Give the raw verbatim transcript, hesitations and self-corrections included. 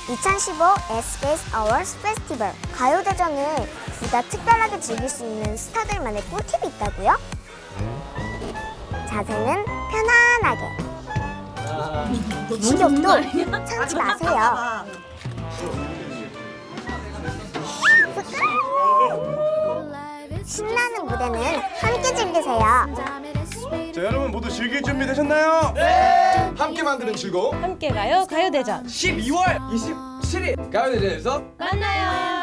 이천십오 에스비에스 어워즈 페스티벌 가요대전을 보다 특별하게 즐길 수 있는 스타들만의 꿀팁이 있다고요? 자세는 편안하게, 식욕도 참지 마세요. 신나는 무대는 함께 즐기세요. 자, 여러분 모두 즐길 준비 되셨나요? 네! 함께 만드는 즐거움 함께 가요 가요대전 십이월 이십칠일 가요대전에서 만나요.